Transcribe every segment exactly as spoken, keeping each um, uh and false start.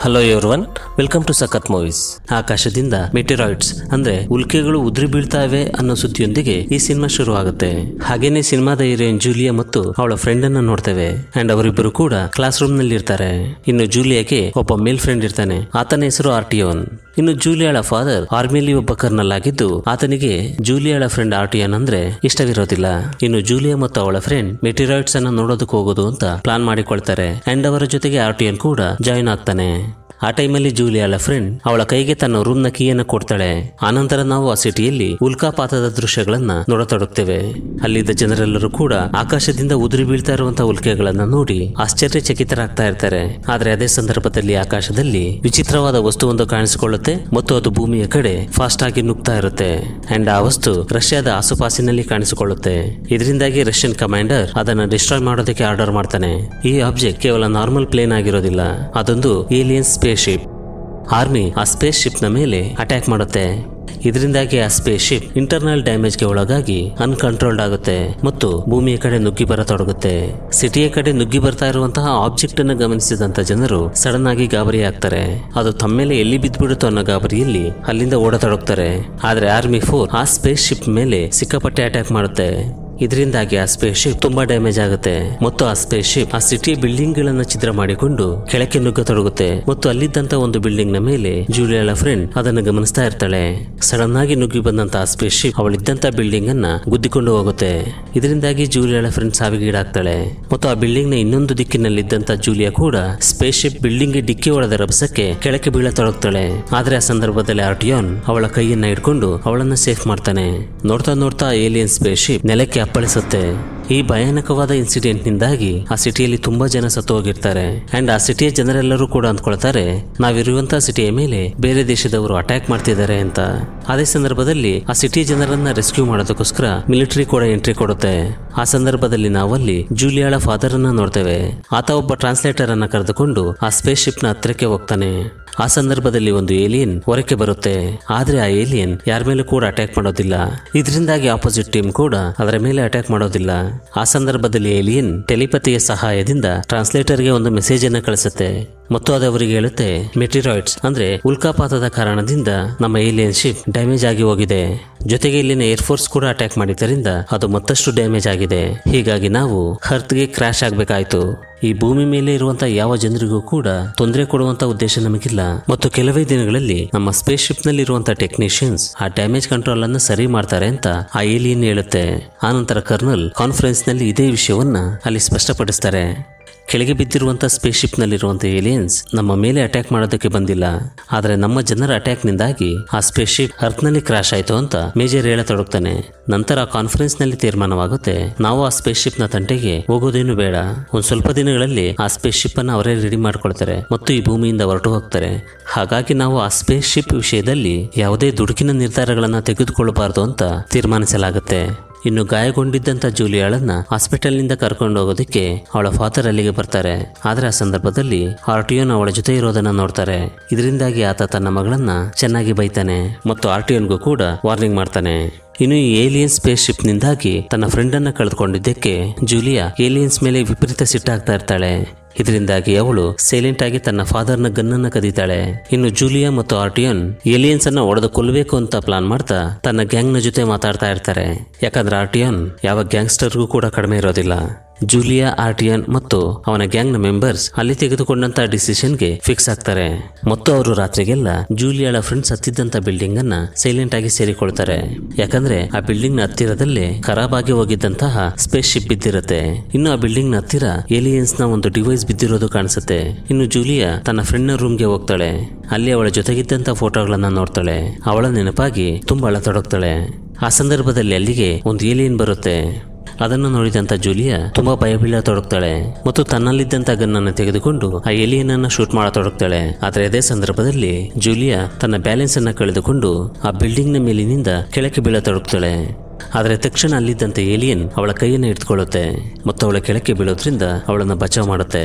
Hello everyone, welcome to Sakath movies. ಆಕಾಶದಿಂದ meteoroids ಅಂದ್ರೆ ಉಲ್ಕೆಗಳು ಉದುರಿ ಬೀಳ್ತಾ ಇವೆ ಅನ್ನೋ ಸುದ್ದಿಯೊಂದಿಗೆ ಈ ಸಿನಿಮಾ ಶುರು ಆಗುತ್ತೆ. ಹಾಗೇನೆ ಸಿನಿಮಾದ ಹೀರೋಯಿನ್ ಜೂಲಿಯಾ ಮತ್ತು ಅವಳ ಫ್ರೆಂಡ್ ಅನ್ನ ನೋಡ್ತೇವೆ. ಅಂಡ್ ಅವರಿಬ್ಬರು ಕೂಡ ಕ್ಲಾಸ್ ರೂಮ್ ನಲ್ಲಿ ಇರ್ತಾರೆ. ಇನ್ನು ಜೂಲಿಯಾಗೆ ಒಬ್ಬ ಮೇಲ್ ಫ್ರೆಂಡ್ ಇರ್ತಾನೆ. ಆತನ ಹೆಸರು ಆರ್ಟಿಯೋನ್. ಇನ್ನು ಜೂಲಿಯಾಳ ಫಾದರ್ ಆರ್ಮಿಲಿ ಒಬ್ಬ ಕರ್ನಲ್ ಆಗಿದ್ದು ಆತನಿಗೆ ಜೂಲಿಯಾಳ ಫ್ರೆಂಡ್ ಆರ್ಟಿಯನ್ ಅಂದ್ರೆ ಇಷ್ಟವಿರೋದಿಲ್ಲ. ಇನ್ನು ಜೂಲಿಯಾ ಮತ್ತು ಅವಳ ಫ್ರೆಂಡ್ ಮೆಟಿರಾಯ್ಡ್ಸ್ ಅನ್ನ ನೋಡೋದಕ್ಕೆ ಹೋಗೋದು ಅಂತ ಪ್ಲಾನ್ ಮಾಡಿಕೊಳ್ತಾರೆ. ಅಂಡ್ ಅವರ ಜೊತೆಗೆ ಆರ್ಟಿಯನ್ ಕೂಡ ಜಾಯಿನ್ ಆಗ್ತಾನೆ. ಆ ಟೈಮಲ್ಲಿ ಜೂಲಿಯಾಳ ಫ್ರೆಂಡ್ ಅವಳ ಕೈಗೆ ತನ್ನ ರೂಮ್ ನ ಕೀಯನ್ನು ಕೊಡ್ತಾಳೆ. ಆನಂತರ ನಾವು ಆ ಸಿಟಿಯಲ್ಲಿ ಉಲ್ಕಾಪಾತದ ದೃಶ್ಯಗಳನ್ನ ನೋಡತೊಡಗ್ತೇವೆ. ಅಲ್ಲಿದ್ದ ಜನರೆಲ್ಲರೂ ಕೂಡ ಆಕಾಶದಿಂದ ಉದುರಿ ಬೀಳ್ತಾ ಇರುವಂತಹ ಉಲ್ಕೆಗಳನ್ನ ನೋಡಿ ಆಶ್ಚರ್ಯಚಕಿತರಾಗ್ತಾ ಇರ್ತಾರೆ. ಆದ್ರೆ ಅದೇ ಸಂದರ್ಭದಲ್ಲಿ ಆಕಾಶದಲ್ಲಿ ವಿಚಿತ್ರವಾದ ವಸ್ತುವೊಂದು ಕಾಣಿಸಿಕೊಳ್ಳುತ್ತೆ ಮತ್ತು ಅದು ಭೂಮಿಯ ಕಡೆ ಫಾಸ್ಟ್ ಆಗಿ ನುಗ್ತಾ ಇರುತ್ತೆ. ಅಂಡ್ ಆ ವಸ್ತು ರಷ್ಯಾದ ಆಸುಪಾಸಿನಲ್ಲಿ ಕಾಣಿಸಿಕೊಳ್ಳುತ್ತೆ. ಇದರಿಂದಾಗಿ ರಷ್ಯನ್ ಕಮಾಂಡರ್ ಅದನ್ನ ಡಿಸ್ಟ್ರಾಯ್ ಮಾಡೋದಕ್ಕೆ ಆರ್ಡರ್ ಮಾಡ್ತಾನೆ. ಈ ಆಬ್ಜೆಕ್ಟ್ ಕೇವಲ ನಾರ್ಮಲ್ ಪ್ಲೇನ್ ಆಗಿರೋದಿಲ್ಲ, ಅದೊಂದು ಏಲಿಯನ್ ಸ್ಪೇಸ್ ಶಿಪ್. ಆರ್ಮಿ ಆ ಸ್ಪೇಸ್ ಶಿಪ್ ನ ಮೇಲೆ ಅಟ್ಯಾಕ್ ಮಾಡುತ್ತೆ. ಇದರಿಂದಾಗಿ ಆ ಸ್ಪೇಸ್ ಶಿಪ್ ಇಂಟರ್ನಲ್ ಡ್ಯಾಮೇಜ್ಗೆ ಒಳಗಾಗಿ ಅನ್ಕಂಟ್ರೋಲ್ಡ್ ಆಗುತ್ತೆ ಮತ್ತು ಭೂಮಿಯ ಕಡೆ ನುಗ್ಗಿ ಬರತೊಡಗುತ್ತೆ. ಸಿಟಿಯ ಕಡೆ ನುಗ್ಗಿ ಬರ್ತಾ ಇರುವಂತಹ ಆಬ್ಜೆಕ್ಟ್ ಅನ್ನು ಗಮನಿಸಿದಂತ ಜನರು ಸಡನ್ ಆಗಿ ಗಾಬರಿ ಆಗ್ತಾರೆ. ಅದು ತಮ್ಮ ಮೇಲೆ ಎಲ್ಲಿ ಬಿದ್ದುಬಿಡುತ್ತೋ ಅನ್ನೋ ಗಾಬರಿಯಲ್ಲಿ ಅಲ್ಲಿಂದ ಓಡತೊಡಗ್ತಾರೆ. ಆದ್ರೆ ಆರ್ಮಿ ಫೋರ್ ಆ ಸ್ಪೇಸ್ ಶಿಪ್ ಮೇಲೆ ಸಿಕ್ಕಾಪಟ್ಟೆ ಅಟ್ಯಾಕ್ ಮಾಡುತ್ತೆ. ಇದರಿಂದಾಗಿ ಆ ಸ್ಪೇಸ್ ಶಿಪ್ ತುಂಬಾ ಡ್ಯಾಮೇಜ್ ಆಗುತ್ತೆ ಮತ್ತು ಆ ಸ್ಪೇಸ್ ಶಿಪ್ ಆ ಸಿಟಿಯ ಬಿಲ್ಡಿಂಗ್ ಗಳನ್ನ ಛಿದ್ರ ಮಾಡಿಕೊಂಡು ಕೆಳಕ್ಕೆ ನುಗ್ಗತೊಡಗುತ್ತೆ ಮತ್ತು ಅಲ್ಲಿದ್ದಂತ ಒಂದು ಬಿಲ್ಡಿಂಗ್ ನ ಮೇಲೆ ಜೂಲಿಯಾಳ ಫ್ರೆಂಡ್ ಅದನ್ನು ಗಮನಿಸ್ತಾ ಇರ್ತಾಳೆ. ಸಡನ್ ಆಗಿ ನುಗ್ಗಿ ಬಂದಂತ ಆ ಸ್ಪೇಸ್ ಶಿಪ್ ಅವಳಿದ್ದಂತ ಬಿಲ್ಡಿಂಗ್ ಅನ್ನ ಗುದ್ದಿಕೊಂಡು ಹೋಗುತ್ತೆ. ಇದರಿಂದಾಗಿ ಜೂಲಿಯಾಳ ಫ್ರೆಂಡ್ ಸಾವಿಗೀಡಾಗ್ತಾಳೆ ಮತ್ತು ಆ ಬಿಲ್ಡಿಂಗ್ ನ ಇನ್ನೊಂದು ದಿಕ್ಕಿನಲ್ಲಿದ್ದಂತ ಜೂಲಿಯಾ ಕೂಡ ಸ್ಪೇಸ್ ಶಿಪ್ ಬಿಲ್ಡಿಂಗ್ ಗೆ ಡಿಕ್ಕಿ ಹೊಡೆದ ರಭಸಕ್ಕೆ ಕೆಳಕ್ಕೆ ಬೀಳತೊಡಗ್ತಾಳೆ. ಆದ್ರೆ ಆ ಸಂದರ್ಭದಲ್ಲಿ ಆರ್ಟಿಯಾನ್ ಅವಳ ಕೈಯನ್ನ ಹಿಡ್ಕೊಂಡು ಅವಳನ್ನ ಸೇಫ್ ಮಾಡ್ತಾನೆ. ನೋಡ್ತಾ ನೋಡ್ತಾ ಏಲಿಯನ್ ಸ್ಪೇಸ್ ಶಿಪ್ ನೆಲಕ್ಕೆ ಅಪ್ಪಳಿಸುತ್ತೆ. ಈ ಭಯಾನಕವಾದ ಇನ್ಸಿಡೆಂಟ್ ನಿಂದಾಗಿ ಆ ಸಿಟಿಯಲ್ಲಿ ತುಂಬಾ ಜನ ಸತ್ತು ಹೋಗಿರ್ತಾರೆ. ಅಂಡ್ ಆ ಸಿಟಿಯ ಜನರೆಲ್ಲರೂ ಕೂಡ ಅಂದ್ಕೊಳ್ತಾರೆ ನಾವಿರುವಂತಹ ಸಿಟಿಯ ಮೇಲೆ ಬೇರೆ ದೇಶದವರು ಅಟ್ಯಾಕ್ ಮಾಡ್ತಿದ್ದಾರೆ ಅಂತ. ಅದೇ ಸಂದರ್ಭದಲ್ಲಿ ಆ ಸಿಟಿಯ ಜನರನ್ನ ರೆಸ್ಕ್ಯೂ ಮಾಡೋದಕ್ಕೋಸ್ಕರ ಮಿಲಿಟರಿ ಕೂಡ ಎಂಟ್ರಿ ಕೊಡುತ್ತೆ. ಆ ಸಂದರ್ಭದಲ್ಲಿ ನಾವಲ್ಲಿ ಜೂಲಿಯಾಳ ಫಾದರ್ ಅನ್ನ ನೋಡ್ತೇವೆ. ಆತ ಒಬ್ಬ ಟ್ರಾನ್ಸ್ಲೇಟರ್ ಅನ್ನ ಕರೆದುಕೊಂಡು ಆ ಸ್ಪೇಸ್ ಶಿಪ್ ನ ಹತ್ರಕ್ಕೆ ಹೋಗ್ತಾನೆ. ಆ ಸಂದರ್ಭದಲ್ಲಿ ಒಂದು ಏಲಿಯನ್ ಹೊರಕ್ಕೆ ಬರುತ್ತೆ. ಆದ್ರೆ ಆ ಏಲಿಯನ್ ಯಾರ ಮೇಲೆ ಕೂಡ ಅಟ್ಯಾಕ್ ಮಾಡೋದಿಲ್ಲ. ಇದರಿಂದಾಗಿ ಆಪೋಸಿಟ್ ಟೀಮ್ ಕೂಡ ಅದರ ಮೇಲೆ ಅಟ್ಯಾಕ್ ಮಾಡೋದಿಲ್ಲ. ಆ ಸಂದರ್ಭದಲ್ಲಿ ಏಲಿಯನ್ ಟೆಲಿಪತಿಯ ಸಹಾಯದಿಂದ ಟ್ರಾನ್ಸ್ಲೇಟರ್ ಗೆ ಒಂದು ಮೆಸೇಜ್ ಅನ್ನ ಕಳಿಸುತ್ತೆ ಮತ್ತು ಅದು ಅವರಿಗೆ ಹೇಳುತ್ತೆ ಮೆಟಿರಾಯ್ಡ್ಸ್ ಅಂದ್ರೆ ಉಲ್ಕಾಪಾತದ ಕಾರಣದಿಂದ ನಮ್ಮ ಏಲಿಯನ್ ಶಿಪ್ ಡ್ಯಾಮೇಜ್ ಆಗಿ ಹೋಗಿದೆ. ಜೊತೆಗೆ ಇಲ್ಲಿನ ಏರ್ ಫೋರ್ಸ್ ಕೂಡ ಅಟ್ಯಾಕ್ ಮಾಡಿದ್ದರಿಂದ ಅದು ಮತ್ತಷ್ಟು ಡ್ಯಾಮೇಜ್ ಆಗಿದೆ. ಹೀಗಾಗಿ ನಾವು ಅರ್ತ್ ಗೆ ಕ್ರಾಶ್ ಆಗ್ಬೇಕಾಯ್ತು. ಈ ಭೂಮಿ ಮೇಲೆ ಇರುವಂತಹ ಯಾವ ಜನರಿಗೂ ಕೂಡ ತೊಂದರೆ ಕೊಡುವಂತ ಉದ್ದೇಶ ನಮಗಿಲ್ಲ ಮತ್ತು ಕೆಲವೇ ದಿನಗಳಲ್ಲಿ ನಮ್ಮ ಸ್ಪೇಸ್ ಶಿಪ್ ನಲ್ಲಿ ಇರುವಂತಹ ಟೆಕ್ನಿಷಿಯನ್ಸ್ ಆ ಡ್ಯಾಮೇಜ್ ಕಂಟ್ರೋಲ್ ಅನ್ನು ಸರಿ ಮಾಡ್ತಾರೆ ಅಂತ ಆ ಏಲಿಯನ್ ಹೇಳುತ್ತೆ. ಆನಂತರ ಕರ್ನಲ್ ಕಾನ್ಫರೆನ್ಸ್ ನಲ್ಲಿ ಇದೇ ವಿಷಯವನ್ನ ಅಲ್ಲಿ ಸ್ಪಷ್ಟಪಡಿಸ್ತಾರೆ. ಕೆಳಗೆ ಬಿದ್ದಿರುವಂತಹ ಸ್ಪೇಸ್ ಶಿಪ್ ನಲ್ಲಿರುವಂತಹ ಏಲಿಯನ್ಸ್ ನಮ್ಮ ಮೇಲೆ ಅಟ್ಯಾಕ್ ಮಾಡೋದಕ್ಕೆ ಬಂದಿಲ್ಲ, ಆದ್ರೆ ನಮ್ಮ ಜನರ ಅಟ್ಯಾಕ್ ನಿಂದಾಗಿ ಆ ಸ್ಪೇಸ್ ಶಿಪ್ ಅರ್ತ್ ನಲ್ಲಿ ಕ್ರಾಶ್ ಆಯ್ತು ಅಂತ ಮೇಜರ್ ಹೇಳತೊಡಗ್ತಾನೆ. ನಂತರ ಕಾನ್ಫರೆನ್ಸ್ ನಲ್ಲಿ ತೀರ್ಮಾನವಾಗುತ್ತೆ ನಾವು ಆ ಸ್ಪೇಸ್ ಶಿಪ್ ನ ತಂಟೆಗೆ ಹೋಗೋದೇನು ಬೇಡ. ಒಂದ್ ಸ್ವಲ್ಪ ದಿನಗಳಲ್ಲಿ ಆ ಸ್ಪೇಸ್ ಶಿಪ್ ಅನ್ನ ಅವರೇ ರೆಡಿ ಮಾಡ್ಕೊಳ್ತಾರೆ ಮತ್ತು ಈ ಭೂಮಿಯಿಂದ ಹೊರಟು ಹೋಗ್ತಾರೆ. ಹಾಗಾಗಿ ನಾವು ಆ ಸ್ಪೇಸ್ ಶಿಪ್ ವಿಷಯದಲ್ಲಿ ಯಾವುದೇ ದುಡುಕಿನ ನಿರ್ಧಾರಗಳನ್ನ ತೆಗೆದುಕೊಳ್ಳಬಾರದು ಅಂತ ತೀರ್ಮಾನಿಸಲಾಗುತ್ತೆ. ಇನ್ನು ಗಾಯಗೊಂಡಿದ್ದಂತ ಜೂಲಿಯಾಳನ್ನ ಹಾಸ್ಪಿಟಲ್ ನಿಂದ ಕರ್ಕೊಂಡು ಹೋಗೋದಕ್ಕೆ ಅವಳ ಫಾದರ್ ಅಲ್ಲಿಗೆ ಬರ್ತಾರೆ. ಆದ್ರೆ ಆ ಸಂದರ್ಭದಲ್ಲಿ ಆರ್ಟಿಯೋನ್ ಅವಳ ಜೊತೆ ಇರೋದನ್ನ ನೋಡ್ತಾರೆ. ಇದರಿಂದಾಗಿ ಆತ ತನ್ನ ಮಗಳನ್ನ ಚೆನ್ನಾಗಿ ಬೈತಾನೆ ಮತ್ತು ಆರ್ಟಿಯೋನ್ಗೂ ಕೂಡ ವಾರ್ನಿಂಗ್ ಮಾಡ್ತಾನೆ. ಇನ್ನು ಈ ಏಲಿಯನ್ ಸ್ಪೇಸ್ ಶಿಪ್ ನಿಂದಾಗಿ ತನ್ನ ಫ್ರೆಂಡ್ ಅನ್ನ ಕಳೆದುಕೊಂಡಿದ್ದಕ್ಕೆ ಜೂಲಿಯಾ ಏಲಿಯನ್ಸ್ ಮೇಲೆ ವಿಪರೀತ ಸಿಟ್ಟಾಗ್ತಾ ಇರ್ತಾಳೆ. ಇದರಿಂದಾಗಿ ಅವಳು ಸೈಲೆಂಟ್ ಆಗಿ ತನ್ನ ಫಾದರ್ ನ ಗನ್ನನ್ನ ಕದೀತಾಳೆ. ಇನ್ನು ಜೂಲಿಯಾ ಮತ್ತು ಆರ್ಟಿಯನ್ ಏಲಿಯನ್ಸ್ ಅನ್ನ ಹೊಡೆದು ಕೊಲ್ಲಬೇಕು ಅಂತ ಪ್ಲಾನ್ ಮಾಡ್ತಾ ತನ್ನ ಗ್ಯಾಂಗ್ ನ ಜೊತೆ ಮಾತಾಡ್ತಾ ಇರ್ತಾರೆ. ಯಾಕಂದ್ರೆ ಆರ್ಟಿಯನ್ ಯಾವ ಗ್ಯಾಂಗ್ಸ್ಟರ್ಗೂ ಕೂಡ ಕಡಿಮೆ ಇರೋದಿಲ್ಲ. ಜೂಲಿಯಾ, ಆರ್ಟಿಯನ್ ಮತ್ತು ಅವನ ಗ್ಯಾಂಗ್ ನ ಮೆಂಬರ್ಸ್ ಅಲ್ಲಿ ತೆಗೆದುಕೊಂಡಂತ ಡಿಸಿಷನ್ಗೆ ಫಿಕ್ಸ್ ಆಗ್ತಾರೆ ಮತ್ತು ಅವರು ರಾತ್ರಿಗೆಲ್ಲ ಜೂಲಿಯಾಳ ಫ್ರೆಂಡ್ಸ್ ಹತ್ತಿದ್ದಂತ ಬಿಲ್ಡಿಂಗ್ ಅನ್ನ ಸೈಲೆಂಟ್ ಆಗಿ ಸೇರಿಕೊಳ್ತಾರೆ. ಯಾಕಂದ್ರೆ ಆ ಬಿಲ್ಡಿಂಗ್ ನ ಹತ್ತಿರದಲ್ಲೇ ಖರಾಬ್ ಆಗಿ ಹೋಗಿದ್ದಂತಹ ಸ್ಪೇಸ್ ಶಿಪ್ ಬಿದ್ದಿರುತ್ತೆ. ಇನ್ನು ಆ ಬಿಲ್ಡಿಂಗ್ ನ ಹತ್ತಿರ ಏಲಿಯನ್ಸ್ ನ ಒಂದು ಡಿವೈಸ್ ಬಿದ್ದಿರೋದು ಕಾಣಿಸುತ್ತೆ. ಇನ್ನು ಜೂಲಿಯಾ ತನ್ನ ಫ್ರೆಂಡ್ ನ ರೂಮ್ ಗೆ ಹೋಗ್ತಾಳೆ. ಅಲ್ಲಿ ಅವಳ ಜೊತೆಗಿದ್ದಂತ ಫೋಟೋಗಳನ್ನ ನೋಡ್ತಾಳೆ. ಅವಳ ನೆನಪಾಗಿ ತುಂಬಾ ಅಳತೊಡಗ್ತಾಳೆ. ಆ ಸಂದರ್ಭದಲ್ಲಿ ಅಲ್ಲಿಗೆ ಒಂದು ಏಲಿಯನ್ ಬರುತ್ತೆ. ಅದನ್ನು ನೋಡಿದಂತ ಜೂಲಿಯಾ ತುಂಬಾ ಭಯ ಬೀಳತೊಡಗ್ತಾಳೆ ಮತ್ತು ತನ್ನಲ್ಲಿದ್ದಂತ ಗನ್ನನ್ನು ತೆಗೆದುಕೊಂಡು ಆ ಏಲಿಯನ್ ಅನ್ನ ಶೂಟ್ ಮಾಡತೊಡಗ್ತಾಳೆ. ಆದ್ರೆ ಅದೇ ಸಂದರ್ಭದಲ್ಲಿ ಜೂಲಿಯಾ ತನ್ನ ಬ್ಯಾಲೆನ್ಸ್ ಅನ್ನ ಕಳೆದುಕೊಂಡು ಆ ಬಿಲ್ಡಿಂಗ್ ನ ಮೇಲಿನಿಂದ ಕೆಳಕ್ಕೆ ಬೀಳತೊಡಗ್ತಾಳೆ. ಆದ್ರೆ ತಕ್ಷಣ ಅಲ್ಲಿದ್ದಂತೆ ಏಲಿಯನ್ ಅವಳ ಕೈಯನ್ನು ಹಿಡಿದುಕೊಳ್ಳುತ್ತೆ ಮತ್ತು ಅವಳ ಕೆಳಕ್ಕೆ ಬೀಳೋದ್ರಿಂದ ಅವಳನ್ನ ಬಚಾವ್ ಮಾಡುತ್ತೆ.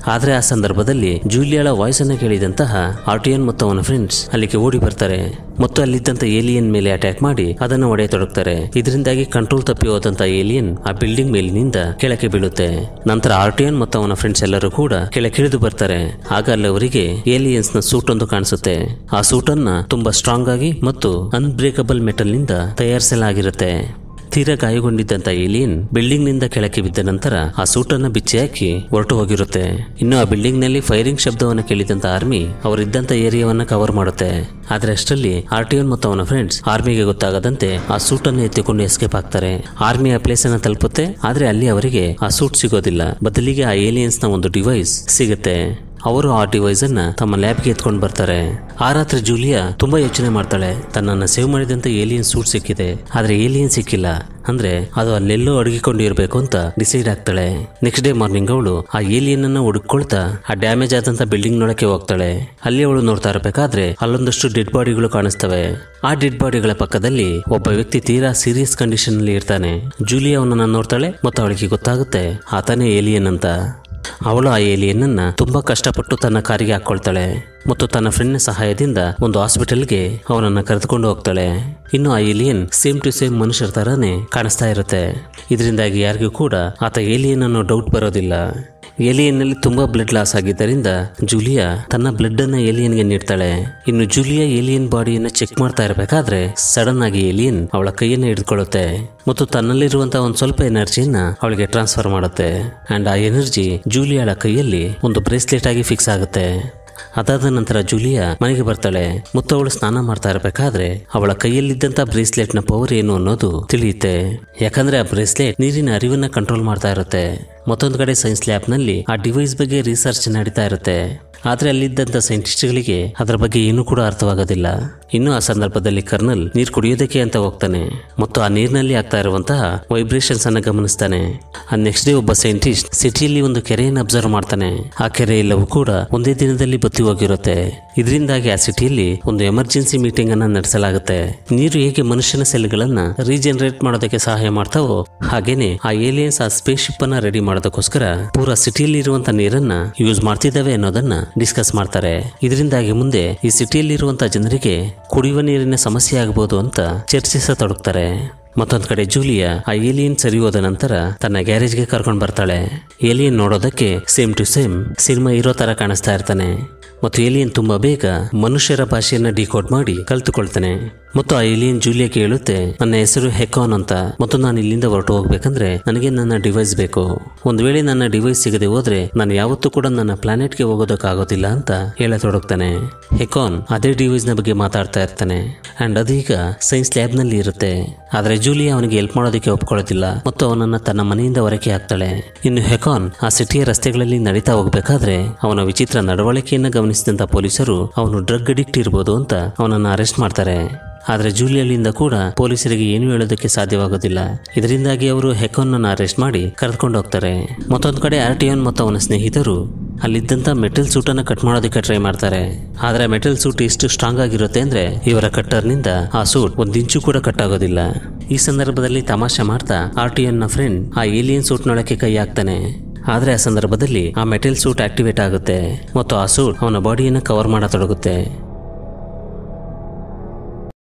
ಆದ್ರೆ ಆ ಸಂದರ್ಭದಲ್ಲಿ ಜೂಲಿಯಾಳ ವಾಯ್ಸ್ ಅನ್ನ ಕೇಳಿದಂತಹ ಆರ್ಟಿಯನ್ ಮತ್ತು ಅವನ ಫ್ರೆಂಡ್ಸ್ ಅಲ್ಲಿಗೆ ಓಡಿ ಬರ್ತಾರೆ ಮತ್ತು ಅಲ್ಲಿದ್ದಂತ ಏಲಿಯನ್ ಮೇಲೆ ಅಟ್ಯಾಕ್ ಮಾಡಿ ಅದನ್ನು ಹೊಡೆಯತೊಡಗ್ತಾರೆ. ಇದರಿಂದಾಗಿ ಕಂಟ್ರೋಲ್ ತಪ್ಪಿ ಹೋದಂತ ಏಲಿಯನ್ ಆ ಬಿಲ್ಡಿಂಗ್ ಮೇಲಿನಿಂದ ಕೆಳಕ್ಕೆ ಬೀಳುತ್ತೆ. ನಂತರ ಆರ್ಟಿಯನ್ ಮತ್ತು ಅವನ ಫ್ರೆಂಡ್ಸ್ ಎಲ್ಲರೂ ಕೂಡ ಕೆಳಗಿಳಿದು ಬರ್ತಾರೆ. ಆಗ ಅಲ್ಲಿ ಅವರಿಗೆ ಏಲಿಯನ್ಸ್ ನ ಸೂಟ್ ಒಂದು ಕಾಣಿಸುತ್ತೆ. ಆ ಸೂಟ್ ಅನ್ನ ತುಂಬಾ ಸ್ಟ್ರಾಂಗ್ ಆಗಿ ಮತ್ತು ಅನ್ಬ್ರೇಕಬಲ್ ಮೆಟಲ್ ನಿಂದ ತಯಾರಿಸಲಾಗಿರುತ್ತೆ. ತೀರಾ ಗಾಯಗೊಂಡಿದ್ದಂತ ಏಲಿಯನ್ ಬಿಲ್ಡಿಂಗ್ ನಿಂದ ಕೆಳಕ್ಕೆ ಬಿದ್ದ ನಂತರ ಆ ಸೂಟ್ ಅನ್ನ ಬಿಚ್ಚಿ ಹಾಕಿ ಹೊರಟು ಹೋಗಿರುತ್ತೆ. ಇನ್ನು ಆ ಬಿಲ್ಡಿಂಗ್ ನಲ್ಲಿ ಫೈರಿಂಗ್ ಶಬ್ದವನ್ನು ಕೇಳಿದಂತ ಆರ್ಮಿ ಅವರಿದ್ದಂತ ಏರಿಯಾವನ್ನ ಕವರ್ ಮಾಡುತ್ತೆ. ಆದ್ರೆ ಅಷ್ಟರಲ್ಲಿ ಆರ್ಟಿಯನ್ ಮತ್ತು ಅವನ ಫ್ರೆಂಡ್ಸ್ ಆರ್ಮಿಗೆ ಗೊತ್ತಾಗದಂತೆ ಆ ಸೂಟ್ ಅನ್ನು ಎತ್ತಿಕೊಂಡು ಎಸ್ಕೇಪ್ ಆಗ್ತಾರೆ. ಆರ್ಮಿ ಆ ಪ್ಲೇಸ್ ಅನ್ನ ತಲುಪುತ್ತೆ. ಆದ್ರೆ ಅಲ್ಲಿ ಅವರಿಗೆ ಆ ಸೂಟ್ ಸಿಗೋದಿಲ್ಲ. ಬದಲಿಗೆ ಆ ಏಲಿಯನ್ಸ್ ನ ಒಂದು ಡಿವೈಸ್ ಸಿಗುತ್ತೆ. ಅವರು ಆ ಡಿವೈಸ್ ಅನ್ನ ತಮ್ಮ ಲ್ಯಾಬ್ಗೆ ಎತ್ಕೊಂಡು ಬರ್ತಾರೆ. ಆ ರಾತ್ರಿ ಜೂಲಿಯಾ ತುಂಬಾ ಯೋಚನೆ ಮಾಡ್ತಾಳೆ. ತನ್ನನ್ನ ಸೇವ್ ಮಾಡಿದಂತ ಏಲಿಯನ್ ಸೂಟ್ ಸಿಕ್ಕಿದೆ, ಆದ್ರೆ ಏಲಿಯನ್ ಸಿಕ್ಕಿಲ್ಲ. ಅಂದ್ರೆ ಅದು ಅಲ್ಲೆಲ್ಲೋ ಅಡಗಿಕೊಂಡು ಇರಬೇಕು ಅಂತ ಡಿಸೈಡ್ ಆಗ್ತಾಳೆ. ನೆಕ್ಸ್ಟ್ ಡೇ ಮಾರ್ನಿಂಗ್ ಅವಳು ಆ ಏಲಿಯನ್ ಅನ್ನ ಹುಡುಕೊಳ್ತಾ ಆ ಡ್ಯಾಮೇಜ್ ಆದಂತ ಬಿಲ್ಡಿಂಗ್ ನೊಳಕ್ಕೆ ಹೋಗ್ತಾಳೆ. ಅಲ್ಲಿ ಅವಳು ನೋಡ್ತಾ ಇರಬೇಕಾದ್ರೆ ಅಲ್ಲೊಂದಷ್ಟು ಡೆಡ್ ಬಾಡಿಗಳು ಕಾಣಿಸ್ತವೆ. ಆ ಡೆಡ್ ಬಾಡಿಗಳ ಪಕ್ಕದಲ್ಲಿ ಒಬ್ಬ ವ್ಯಕ್ತಿ ತೀರಾ ಸೀರಿಯಸ್ ಕಂಡೀಷನ್ ಅಲ್ಲಿ ಇರ್ತಾನೆ. ಜೂಲಿಯಾ ಅವನನ್ನ ನೋಡ್ತಾಳೆ ಮತ್ತು ಅವಳಿಗೆ ಗೊತ್ತಾಗುತ್ತೆ ಆತನೇ ಏಲಿಯನ್ ಅಂತ. ಅವಳು ಆ ಏಲಿಯನ್ ಅನ್ನ ತುಂಬಾ ಕಷ್ಟಪಟ್ಟು ತನ್ನ ಕಾರಿಗೆ ಹಾಕೊಳ್ತಾಳೆ ಮತ್ತು ತನ್ನ ಫ್ರೆಂಡ್ ಸಹಾಯದಿಂದ ಒಂದು ಹಾಸ್ಪಿಟಲ್ಗೆ ಅವನನ್ನ ಕರೆದುಕೊಂಡು ಹೋಗ್ತಾಳೆ. ಇನ್ನು ಆ ಏಲಿಯನ್ ಸೇಮ್ ಟು ಸೇಮ್ ಮನುಷ್ಯರ ತರಾನೇ ಕಾಣಿಸ್ತಾ ಇರುತ್ತೆ. ಇದರಿಂದಾಗಿ ಯಾರಿಗೂ ಕೂಡ ಆತ ಏಲಿಯನ್ ಅನ್ನೋ ಡೌಟ್ ಬರೋದಿಲ್ಲ. ಏಲಿಯನ್ ನಲ್ಲಿ ತುಂಬಾ ಬ್ಲಡ್ ಲಾಸ್ ಆಗಿದ್ದರಿಂದ ಜೂಲಿಯಾ ತನ್ನ ಬ್ಲಡ್ ಅನ್ನ ಏಲಿಯನ್ಗೆ ನೀಡ್ತಾಳೆ. ಇನ್ನು ಜೂಲಿಯಾ ಏಲಿಯನ್ ಬಾಡಿಯನ್ನ ಚೆಕ್ ಮಾಡ್ತಾ ಇರಬೇಕಾದ್ರೆ ಸಡನ್ ಆಗಿ ಏಲಿಯನ್ ಅವಳ ಕೈಯನ್ನ ಹಿಡಿದುಕೊಳ್ಳುತ್ತೆ ಮತ್ತು ತನ್ನಲ್ಲಿರುವಂತಹ ಒಂದು ಸ್ವಲ್ಪ ಎನರ್ಜಿಯನ್ನ ಅವಳಿಗೆ ಟ್ರಾನ್ಸ್ಫರ್ ಮಾಡುತ್ತೆ. ಅಂಡ್ ಆ ಎನರ್ಜಿ ಜೂಲಿಯಾಳ ಕೈಯಲ್ಲಿ ಒಂದು ಬ್ರೇಸ್ಲೆಟ್ ಆಗಿ ಫಿಕ್ಸ್ ಆಗುತ್ತೆ. ಅದಾದ ನಂತರ ಜೂಲಿಯಾ ಮನೆಗೆ ಬರ್ತಾಳೆ ಮತ್ತು ಅವಳು ಸ್ನಾನ ಮಾಡ್ತಾ ಇರಬೇಕಾದ್ರೆ ಅವಳ ಕೈಯಲ್ಲಿದ್ದಂತ ಬ್ರೇಸ್ಲೆಟ್ ನ ಪವರ್ ಏನು ಅನ್ನೋದು ತಿಳಿಯುತ್ತೆ. ಯಾಕಂದ್ರೆ ಆ ಬ್ರೇಸ್ಲೆಟ್ ನೀರಿನ ಅರಿವನ್ನ ಕಂಟ್ರೋಲ್ ಮಾಡ್ತಾ ಇರುತ್ತೆ. ಮತ್ತೊಂದು ಕಡೆ ಸೈನ್ಸ್ ಲ್ಯಾಬ್ ನಲ್ಲಿ ಆ ಡಿವೈಸ್ ಬಗ್ಗೆ ರಿಸರ್ಚ್ ನಡೀತಾ ಇರುತ್ತೆ. ಆದ್ರೆ ಅಲ್ಲಿದ್ದಂತ ಸೈಂಟಿಸ್ಟ್ಗಳಿಗೆ ಅದರ ಬಗ್ಗೆ ಏನೂ ಕೂಡ ಅರ್ಥವಾಗೋದಿಲ್ಲ. ಇನ್ನು ಆ ಸಂದರ್ಭದಲ್ಲಿ ಕರ್ನಲ್ ನೀರು ಕುಡಿಯೋದಕ್ಕೆ ಅಂತ ಹೋಗ್ತಾನೆ ಮತ್ತು ಆ ನೀರಿನಲ್ಲಿ ಆಗ್ತಾ ಇರುವಂತಹ ವೈಬ್ರೇಷನ್ಸ್ ಅನ್ನ ಗಮನಿಸ್ತಾನೆ. ಆ ನೆಕ್ಸ್ಟ್ ಡೇ ಒಬ್ಬ ಸೈಂಟಿಸ್ಟ್ ಸಿಟಿಯಲ್ಲಿ ಒಂದು ಕೆರೆಯನ್ನು ಅಬ್ಸರ್ವ್ ಮಾಡ್ತಾನೆ. ಆ ಕೆರೆ ಎಲ್ಲವೂ ಕೂಡ ಒಂದೇ ದಿನದಲ್ಲಿ ಬತ್ತಿ ಹೋಗಿರುತ್ತೆ. ಇದರಿಂದಾಗಿ ಆ ಸಿಟಿಯಲ್ಲಿ ಒಂದು ಎಮರ್ಜೆನ್ಸಿ ಮೀಟಿಂಗ್ ಅನ್ನ ನಡೆಸಲಾಗುತ್ತೆ. ನೀರು ಹೇಗೆ ಮನುಷ್ಯನ ಸೆಲ್ಗಳನ್ನ ರೀಜನರೇಟ್ ಮಾಡೋದಕ್ಕೆ ಸಹಾಯ ಮಾಡ್ತಾವೋ ಹಾಗೇನೆ ಆ ಏಲಿಯನ್ಸ್ ಆ ಸ್ಪೇಸ್ ಶಿಪ್ ಅನ್ನ ರೆಡಿ ಮಾಡೋದಕ್ಕೋಸ್ಕರ ಪೂರಾ ಸಿಟಿಯಲ್ಲಿ ಇರುವಂತಹ ನೀರನ್ನ ಯೂಸ್ ಮಾಡ್ತಿದ್ದಾವೆ ಅನ್ನೋದನ್ನ ಡಿಸ್ಕಸ್ ಮಾಡ್ತಾರೆ. ಇದರಿಂದಾಗಿ ಮುಂದೆ ಈ ಸಿಟಿಯಲ್ಲಿರುವಂತಹ ಜನರಿಗೆ ಕುಡಿಯುವ ನೀರಿನ ಸಮಸ್ಯೆ ಆಗಬಹುದು ಅಂತ ಚರ್ಚಿಸತೊಡಗ್ತಾರೆ. ಮತ್ತೊಂದ್ ಕಡೆ ಜೂಲಿಯಾ ಆ ಏಲಿಯನ್ ಸರಿ ಹೋದ ನಂತರ ತನ್ನ ಗ್ಯಾರೇಜ್ಗೆ ಕರ್ಕೊಂಡು ಬರ್ತಾಳೆ. ಏಲಿಯನ್ ನೋಡೋದಕ್ಕೆ ಸೇಮ್ ಟು ಸೇಮ್ ಸಿನಿಮಾ ಇರೋ ತರ ಕಾಣಿಸ್ತಾ ಇರ್ತಾನೆ ಮತ್ತು ಏಲಿಯನ್ ತುಂಬಾ ಬೇಗ ಮನುಷ್ಯರ ಭಾಷೆಯನ್ನ ಡಿಕೋಡ್ ಮಾಡಿ ಕಲ್ತುಕೊಳ್ತಾನೆ. ಮತ್ತು ಆ ಏಲಿಯನ್ ಜೂಲಿಯಾಗೆ ಹೇಳುತ್ತೆ, ನನ್ನ ಹೆಸರು ಹೆಕಾನ್ ಅಂತ ಮತ್ತು ನಾನು ಇಲ್ಲಿಂದ ಹೊರಟು ಹೋಗ್ಬೇಕಂದ್ರೆ ನನಗೆ ನನ್ನ ಡಿವೈಸ್ ಬೇಕು. ಒಂದ್ ವೇಳೆ ನನ್ನ ಡಿವೈಸ್ ಸಿಗದೆ ಹೋದ್ರೆ ನಾನು ಯಾವತ್ತೂ ಕೂಡ ನನ್ನ ಪ್ಲಾನೆಟ್ಗೆ ಹೋಗೋದಕ್ಕಾಗೋದಿಲ್ಲ ಅಂತ ಹೇಳತೊಡಗ್ತಾನೆ. ಹೆಕಾನ್ ಅದೇ ಡಿವೈಸ್ ನ ಬಗ್ಗೆ ಮಾತಾಡ್ತಾ ಇರ್ತಾನೆ. ಅಂಡ್ ಅದೀಗ ಸೈನ್ಸ್ ಲ್ಯಾಬ್ ನಲ್ಲಿ ಇರುತ್ತೆ. ಆದ್ರೆ ಜೂಲಿಯಾ ಅವನಿಗೆ ಹೆಲ್ಪ್ ಮಾಡೋದಕ್ಕೆ ಒಪ್ಕೊಳ್ಳೋದಿಲ್ಲ ಮತ್ತು ಅವನನ್ನ ತನ್ನ ಮನೆಯಿಂದ ಹೊರಕ್ಕೆ ಹಾಕ್ತಾಳೆ. ಇನ್ನು ಹೆಕಾನ್ ಆ ಸಿಟಿಯ ರಸ್ತೆಗಳಲ್ಲಿ ನಡೀತಾ ಹೋಗ್ಬೇಕಾದ್ರೆ ಅವನ ವಿಚಿತ್ರ ನಡವಳಿಕೆಯನ್ನ ಗಮನಿಸಿದಂತ ಪೊಲೀಸರು ಅವನು ಡ್ರಗ್ ಅಡಿಕ್ಟ್ ಇರಬಹುದು ಅಂತ ಅವನನ್ನ ಅರೆಸ್ಟ್ ಮಾಡ್ತಾರೆ. ಆದ್ರೆ ಜೂಲಿಯಾಳಿಂದ ಕೂಡ ಪೊಲೀಸರಿಗೆ ಏನು ಹೇಳೋದಕ್ಕೆ ಸಾಧ್ಯವಾಗೋದಿಲ್ಲ. ಇದರಿಂದಾಗಿ ಅವರು ಹೆಕಾನ್ ಅನ್ನು ಅರೆಸ್ಟ್ ಮಾಡಿ ಕರೆದುಕೊಂಡು ಹೋಗ್ತಾರೆ. ಮತ್ತೊಂದು ಕಡೆ ಆರ್ಟಿಯನ್ ಮತ್ತು ಅವನ ಸ್ನೇಹಿತರು ಅಲ್ಲಿದ್ದಂತ ಮೆಟಲ್ ಸೂಟ್ ಅನ್ನ ಕಟ್ ಮಾಡೋದಕ್ಕೆ ಟ್ರೈ ಮಾಡ್ತಾರೆ. ಆದ್ರೆ ಮೆಟಲ್ ಸೂಟ್ ಎಷ್ಟು ಸ್ಟ್ರಾಂಗ್ ಆಗಿರುತ್ತೆ ಅಂದ್ರೆ ಇವರ ಕಟ್ಟರ್ ನಿಂದ ಆ ಸೂಟ್ ಒಂದ್ ಇಂಚು ಕೂಡ ಕಟ್ ಆಗೋದಿಲ್ಲ. ಈ ಸಂದರ್ಭದಲ್ಲಿ ತಮಾಷೆ ಮಾಡ್ತಾ ಆರ್ಟಿಯನ್ ನ ಫ್ರೆಂಡ್ ಆ ಏಲಿಯನ್ ಸೂಟ್ ನೊಳಕ್ಕೆ ಕೈ ಹಾಕ್ತಾನೆ. ಆದ್ರೆ ಆ ಸಂದರ್ಭದಲ್ಲಿ ಆ ಮೆಟಲ್ ಸೂಟ್ ಆಕ್ಟಿವೇಟ್ ಆಗುತ್ತೆ ಮತ್ತು ಆ ಸೂಟ್ ಅವನ ಬಾಡಿಯನ್ನು ಕವರ್ ಮಾಡತೊಡಗುತ್ತೆ.